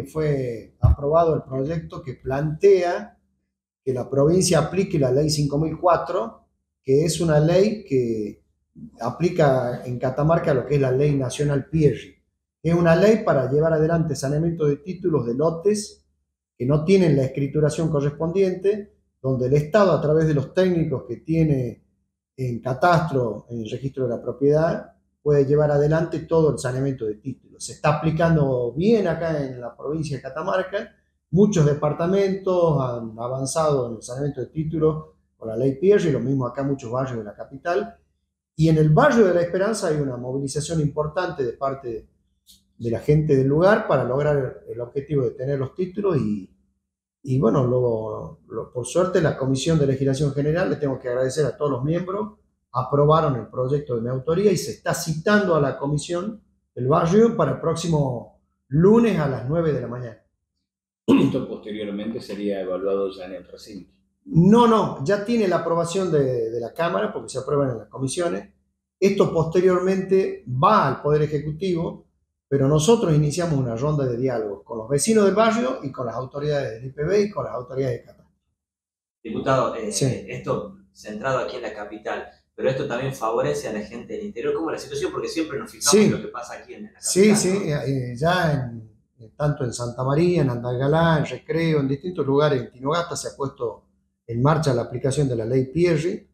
fue aprobado el proyecto que plantea que la provincia aplique la ley 5004, que es una ley que aplica en Catamarca lo que es la ley nacional Pierri. Es una ley para llevar adelante saneamiento de títulos de lotes que no tienen la escrituración correspondiente, donde el Estado, a través de los técnicos que tiene en catastro, en el registro de la propiedad, puede llevar adelante todo el saneamiento de títulos. Se está aplicando bien acá en la provincia de Catamarca. Muchos departamentos han avanzado en el saneamiento de títulos con la ley Pierri, lo mismo acá en muchos barrios de la capital. Y en el barrio de La Esperanza hay una movilización importante de parte de la gente del lugar para lograr el objetivo de tener los títulos y bueno, por suerte la Comisión de Legislación General, le tengo que agradecer a todos los miembros, aprobaron el proyecto de mi autoría y se está citando a la comisión del barrio para el próximo lunes a las 9 de la mañana. Esto posteriormente sería evaluado ya en el recinto. No, ya tiene la aprobación de la Cámara porque se aprueban en las comisiones. Esto posteriormente va al Poder Ejecutivo, pero nosotros iniciamos una ronda de diálogo con los vecinos del barrio y con las autoridades del IPB y con las autoridades de catastro. Diputado, sí. Esto centrado aquí en la capital, pero esto también favorece a la gente del interior. ¿Cómo es la situación? Porque siempre nos fijamos en lo que pasa aquí en la capital. Sí, ¿no? Ya tanto en Santa María, en Andalgalá, en Recreo, en distintos lugares, en Tinogasta se ha puesto en marcha la aplicación de la ley Pierri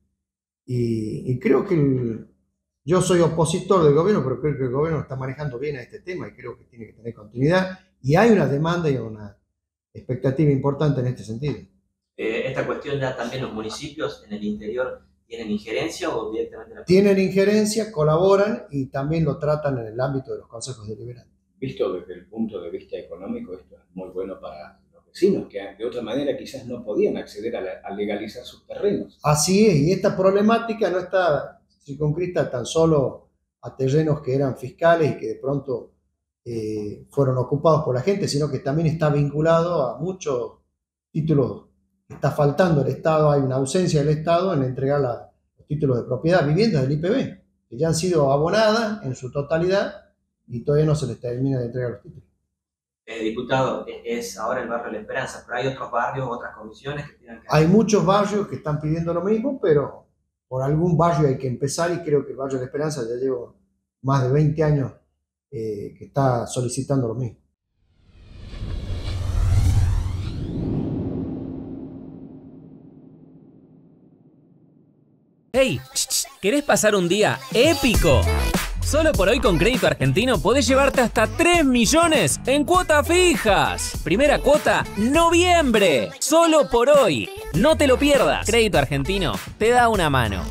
y creo que yo soy opositor del gobierno, pero creo que el gobierno está manejando bien a este tema y creo que tiene que tener continuidad. Y hay una demanda y una expectativa importante en este sentido. ¿Esta cuestión ya también los municipios en el interior tienen injerencia o directamente la... Tienen injerencia, colaboran y también lo tratan en el ámbito de los consejos deliberantes. Visto desde el punto de vista económico, esto es muy bueno para los vecinos, que de otra manera quizás no podían acceder a legalizar sus terrenos. Así es, y esta problemática no está circunscrita tan solo a terrenos que eran fiscales y que de pronto fueron ocupados por la gente, sino que también está vinculado a muchos títulos que está faltando el Estado. Hay una ausencia del Estado en entregar los títulos de propiedad, viviendas del IPB, que ya han sido abonadas en su totalidad y todavía no se les termina de entregar los títulos. Diputado, es ahora el barrio La Esperanza, pero hay otros barrios, otras comisiones que tienen que... Hay muchos barrios que están pidiendo lo mismo, pero por algún barrio hay que empezar y creo que el barrio La Esperanza ya lleva más de 20 años que está solicitando lo mismo. Hey, ¿querés pasar un día épico? Solo por hoy con Crédito Argentino podés llevarte hasta 3 millones en cuotas fijas. Primera cuota, noviembre. Solo por hoy. No te lo pierdas. Crédito Argentino te da una mano.